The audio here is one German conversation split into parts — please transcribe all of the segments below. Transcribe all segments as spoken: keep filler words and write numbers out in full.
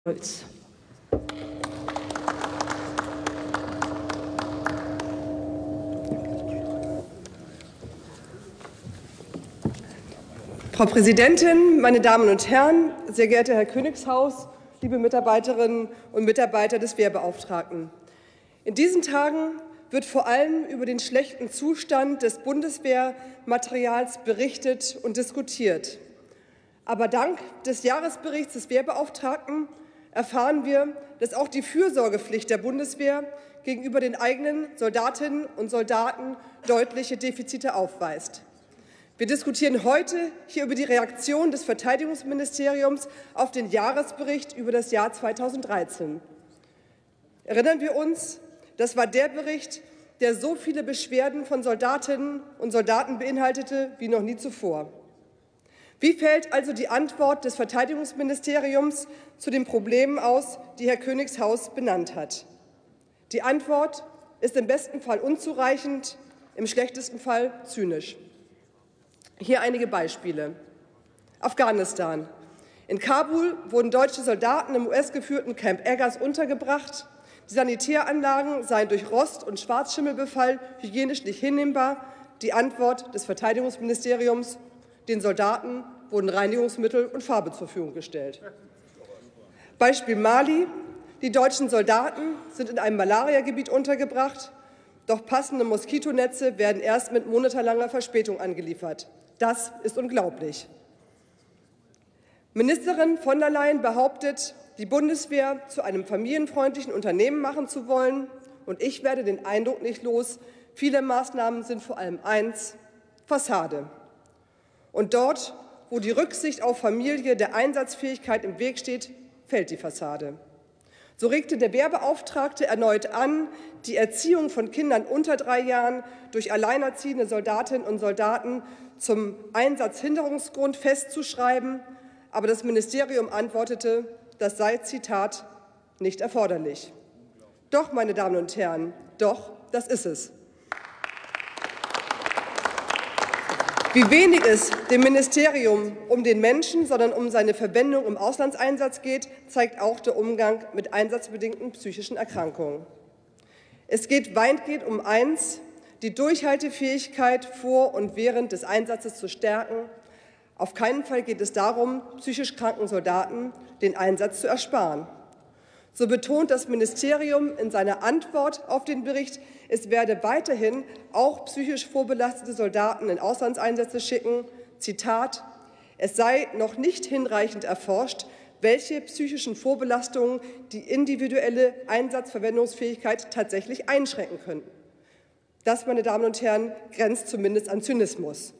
Holz. Frau Präsidentin, meine Damen und Herren, sehr geehrter Herr Königshaus, liebe Mitarbeiterinnen und Mitarbeiter des Wehrbeauftragten! In diesen Tagen wird vor allem über den schlechten Zustand des Bundeswehrmaterials berichtet und diskutiert. Aber dank des Jahresberichts des Wehrbeauftragten erfahren wir, dass auch die Fürsorgepflicht der Bundeswehr gegenüber den eigenen Soldatinnen und Soldaten deutliche Defizite aufweist. Wir diskutieren heute hier über die Reaktion des Verteidigungsministeriums auf den Jahresbericht über das Jahr zweitausenddreizehn. Erinnern wir uns, das war der Bericht, der so viele Beschwerden von Soldatinnen und Soldaten beinhaltete wie noch nie zuvor. Wie fällt also die Antwort des Verteidigungsministeriums zu den Problemen aus, die Herr Königshaus benannt hat? Die Antwort ist im besten Fall unzureichend, im schlechtesten Fall zynisch. Hier einige Beispiele. Afghanistan. In Kabul wurden deutsche Soldaten im U S-geführten Camp Eggers untergebracht. Die Sanitäranlagen seien durch Rost- und Schwarzschimmelbefall hygienisch nicht hinnehmbar. Die Antwort des Verteidigungsministeriums: Den Soldaten wurden Reinigungsmittel und Farbe zur Verfügung gestellt. Beispiel Mali. Die deutschen Soldaten sind in einem Malariagebiet untergebracht, doch passende Moskitonetze werden erst mit monatelanger Verspätung angeliefert. Das ist unglaublich. Ministerin von der Leyen behauptet, die Bundeswehr zu einem familienfreundlichen Unternehmen machen zu wollen. Und ich werde den Eindruck nicht los, viele Maßnahmen sind vor allem eins: Fassade. Und dort, wo die Rücksicht auf Familie der Einsatzfähigkeit im Weg steht, fällt die Fassade. So regte der Wehrbeauftragte erneut an, die Erziehung von Kindern unter drei Jahren durch alleinerziehende Soldatinnen und Soldaten zum Einsatzhinderungsgrund festzuschreiben. Aber das Ministerium antwortete, das sei, Zitat, nicht erforderlich. Doch, meine Damen und Herren, doch, das ist es. Wie wenig es dem Ministerium um den Menschen, sondern um seine Verwendung im Auslandseinsatz geht, zeigt auch der Umgang mit einsatzbedingten psychischen Erkrankungen. Es geht weitgehend um eins: die Durchhaltefähigkeit vor und während des Einsatzes zu stärken. Auf keinen Fall geht es darum, psychisch kranken Soldaten den Einsatz zu ersparen. So betont das Ministerium in seiner Antwort auf den Bericht, es werde weiterhin auch psychisch vorbelastete Soldaten in Auslandseinsätze schicken. Zitat: Es sei noch nicht hinreichend erforscht, welche psychischen Vorbelastungen die individuelle Einsatzverwendungsfähigkeit tatsächlich einschränken könnten. Das, meine Damen und Herren, grenzt zumindest an Zynismus.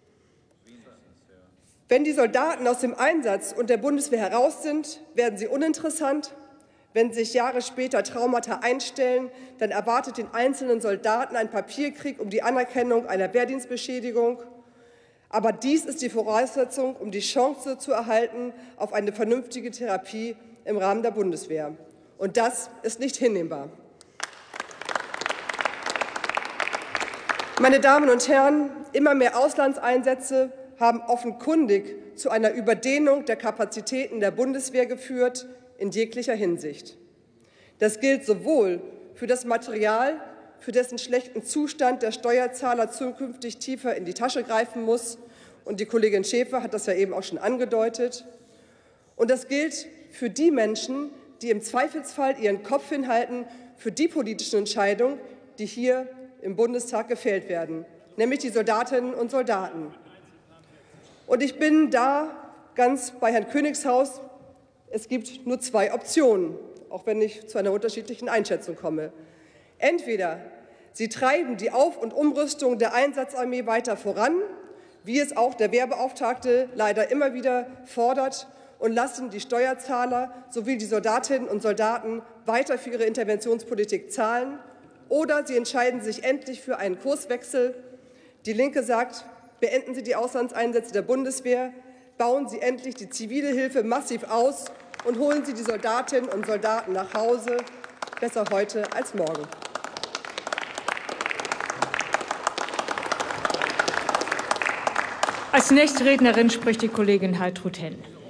Wenn die Soldaten aus dem Einsatz und der Bundeswehr heraus sind, werden sie uninteressant. Wenn sich Jahre später Traumata einstellen, dann erwartet den einzelnen Soldaten ein Papierkrieg um die Anerkennung einer Wehrdienstbeschädigung. Aber dies ist die Voraussetzung, um die Chance zu erhalten auf eine vernünftige Therapie im Rahmen der Bundeswehr. Und das ist nicht hinnehmbar. Meine Damen und Herren, immer mehr Auslandseinsätze haben offenkundig zu einer Überdehnung der Kapazitäten der Bundeswehr geführt, in jeglicher Hinsicht. Das gilt sowohl für das Material, für dessen schlechten Zustand der Steuerzahler zukünftig tiefer in die Tasche greifen muss, und die Kollegin Schäfer hat das ja eben auch schon angedeutet, und das gilt für die Menschen, die im Zweifelsfall ihren Kopf hinhalten für die politischen Entscheidungen, die hier im Bundestag gefällt werden, nämlich die Soldatinnen und Soldaten. Und ich bin da ganz bei Herrn Königshaus. Es gibt nur zwei Optionen, auch wenn ich zu einer unterschiedlichen Einschätzung komme. Entweder Sie treiben die Auf- und Umrüstung der Einsatzarmee weiter voran, wie es auch der Wehrbeauftragte leider immer wieder fordert, und lassen die Steuerzahler sowie die Soldatinnen und Soldaten weiter für ihre Interventionspolitik zahlen, oder Sie entscheiden sich endlich für einen Kurswechsel. Die Linke sagt, beenden Sie die Auslandseinsätze der Bundeswehr, bauen Sie endlich die zivile Hilfe massiv aus und holen Sie die Soldatinnen und Soldaten nach Hause, besser heute als morgen. Als nächste Rednerin spricht die Kollegin Heidrun Henn.